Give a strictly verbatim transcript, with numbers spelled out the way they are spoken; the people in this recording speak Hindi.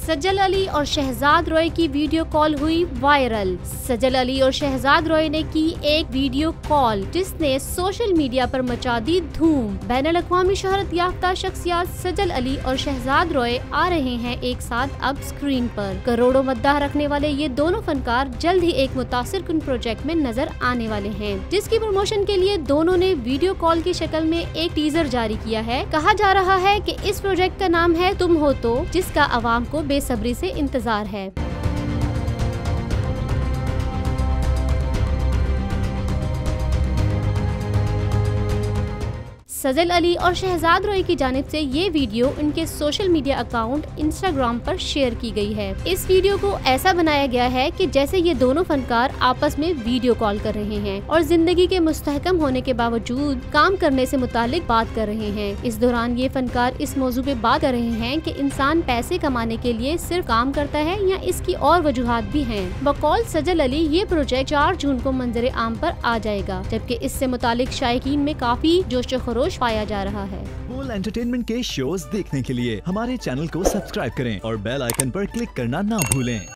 सजल अली और शहजाद रॉय की वीडियो कॉल हुई वायरल। सजल अली और शहजाद रॉय ने की एक वीडियो कॉल जिसने सोशल मीडिया पर मचा दी धूम। बैनुल अक़वामी शोहरत याफ्ता शख्सियत सजल अली और शहजाद रॉय आ रहे हैं एक साथ अब स्क्रीन पर। करोड़ों मद्दाह रखने वाले ये दोनों फनकार जल्द ही एक मुतासिर कुन प्रोजेक्ट में नजर आने वाले हैं, जिसकी प्रमोशन के लिए दोनों ने वीडियो कॉल की शक्ल में एक टीजर जारी किया है। कहा जा रहा है कि इस प्रोजेक्ट का नाम है तुम हो तो, जिसका अवाम को बेसब्री से इंतजार है। सजल अली और शहजाद रॉय की जानिब से ये वीडियो उनके सोशल मीडिया अकाउंट इंस्टाग्राम पर शेयर की गई है। इस वीडियो को ऐसा बनाया गया है कि जैसे ये दोनों फनकार आपस में वीडियो कॉल कर रहे हैं और जिंदगी के मुस्तहकम होने के बावजूद काम करने से मुतालिक बात कर रहे हैं। इस दौरान ये फनकार इस मौजू पे बात कर रहे हैं कि इंसान पैसे कमाने के लिए सिर्फ काम करता है या इसकी और वजूहात भी हैं। बकौल सजल अली ये प्रोजेक्ट चार जून को मंजर आम पर आ जाएगा, जबकि इससे मुतालिक शायकीन में काफी जोश खरोश पाया जा रहा है। बोल एंटरटेनमेंट के शोज देखने के लिए हमारे चैनल को सब्सक्राइब करें और बेल आइकन पर क्लिक करना ना भूलें।